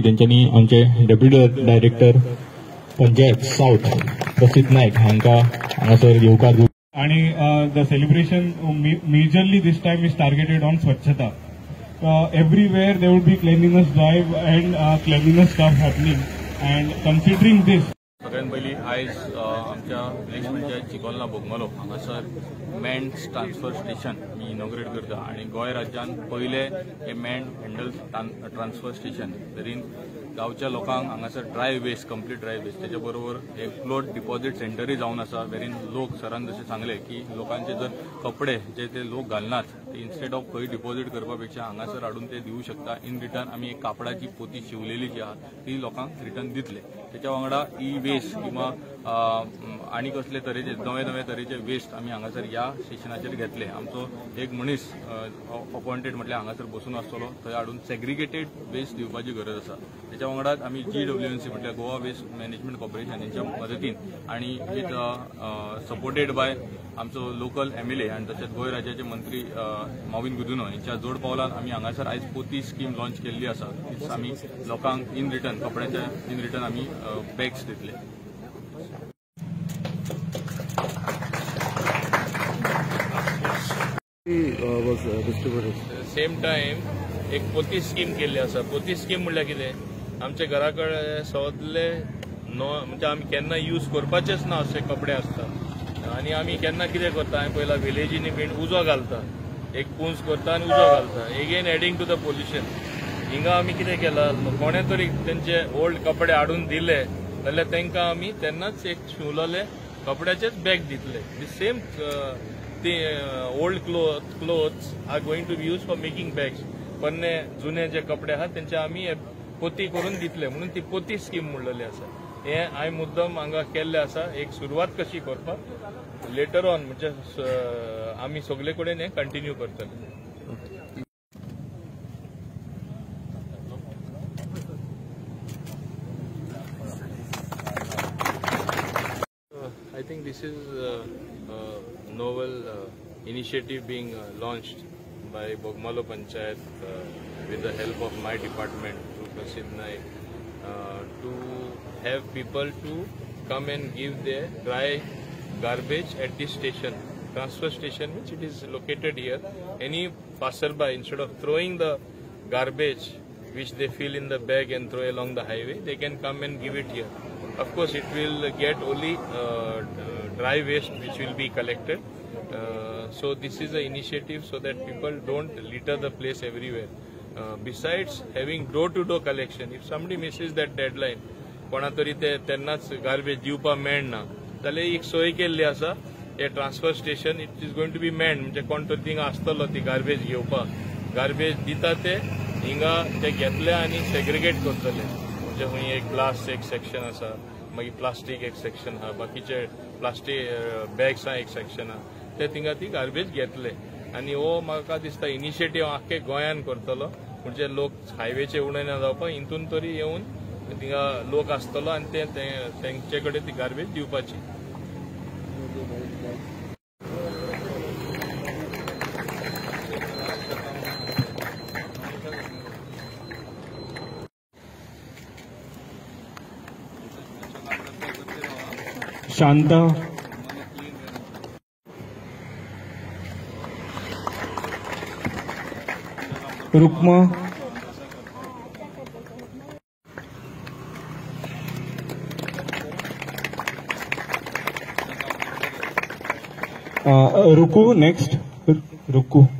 त्यांच्यानी आमचे deputy director panchayat south प्रसिद्ध नाईक हांकां हांगासर येवकार आणि the celebration majorly this time is targeted on स्वच्छता. Everywhere there would be cleanliness drive and cleanliness stuff happening, and considering this. सगळ्यात पयली आयज आमच्या विलेज पंचायत चिकोलना बोगमालो हांगासर मॅन ट्रान्सफर स्टेशन मी इनॉग्रेट करता आणि गोंय राज्यात पहिले हे मॅन हँडल ट्रान्सफर स्टेशन तरीन गांवच्या लोकांक हांगासर dry waste complete dry waste त्याच्या बरोबर एक फ्लोट डिपॉझिट सेंटरय जावन आसा वेरीन लोक सरान जशें सांगले की लोकांचे जर कपडे जे ते लोक घालनात ते इन्स्टेड ऑफ खंय डिपॉझिट करपापेक्षा हांगासर हाडून ते दिवूं शकता. इन रिटर्न आमी एक कापडाची पोती शिवलेली जी आहा ती लोकांक रिटर्न दितले. त्याच्या वांगडा ई वेस्ट किंवा आनी कसले तरेचे नवे नवे तरेचे वेस्ट आमी हांगासर ह्या स्टेशनाचेर घेतले. आमचो एक मनीस अपॉइंटेड म्हटल्यार हांगासर बसून आसतलो थंय हाडून सेग्रिगेटेड वेस्ट दिवपाची गरज आसा. त्याच्या वांगडाच आमी GWMC म्हटल्यार गोवा वेस्ट मॅनेजमेंट कॉर्पोरेशन यांच्या मदतीन आणि विथ सपोर्टेड बाय आमचो लोकल MLA आणि तशेंच गोंय राज्याचे मंत्री मॉविन गुदिनो यांच्या जोड पावलान आमी हांगासर आयज पोती स्कीम लॉन्च केल्ली आसा. तीच आमी लोकांक इन रिटर्न कपड्याच्या इन रिटर्न आमी बॅग्स दितले. सेम टाइम एक पोती स्कीम केल्ली आसा. पोती स्कीम म्हणल्यार कितें आमच्या घरा कडेन सगळे म्हणजे आमी केन्ना यूज करपाचेच ना असे कपडे आसता आणि आमी केन्ना कितें करता हांवें पयला विलेजींनी बीन उजो घालता एक पुंज करता आनी उजो घालता again adding to the pollution. हिंगा आमी कितें केलां कोणे तरी तेंचे ओल्ड कपडे हाडून दिले जाल्यार तांकां आमी तेन्नाच एक शिवलेले कपड्याचेच बॅग दितले. दी सेम ती old clothes are going to be use for making bags. पन्ने जुने जे कपडे आहात तेंचे आमी पोती करून दितले म्हणून ती पोती स्कीम म्हणलेली आसा. हे हांवें मुद्दम हांगा केल्ले आसा एक सुरवात कशी करपाक. लेटर ऑन म्हणजे आमी सगळे कडेन हे कंटिन्यू करतले. I think this is a novel initiative being launched by Bogmalo Panchayat with the help of my department through Prasid Naik to have people to come and give their dry garbage at this station, transfer station, which it is located here. Any passerby, instead of throwing the garbage which they fill in the bag and throw along the highway, they can come and give it here. Of course, it will get only dry waste which will be collected. So this is an initiative so that people don't litter the place everywhere. Besides having door-to-door collection, if somebody misses that deadline, कोणा तरी ते तेन्नाच garbage दिवपा मेळना जाल्यार एक सोय केल्ली आसा. हे transfer station it is going to be main म्हणजे कोण तरी थिंगा आसतलो ती गार्बेज घेवपाक. गार्बेज दिता ते हिंगा ते घेतले आनी सेग्रिगेट करतले. म्हणजे हूंय एक ग्लास एक सेक्शन आसा मागीर प्लास्टीक एक सेक्शन आहा बाकीचे प्लास्टीक बॅग्स एक सेक्शन आहा ते थिंगा ती गार्बेज घेतले. आनी हो म्हाका दिसता इनिशिएटीव आख्खे गोंयान करतलो म्हणजे लोक हायवेचे उणें ना जावपाक हितून तरी येवन थिंगा लोक आसतलो आनी तेंचे कडेन ती गार्बेज दिवपाची. शांता रुक्मा रुकू नेक्स्ट रुकू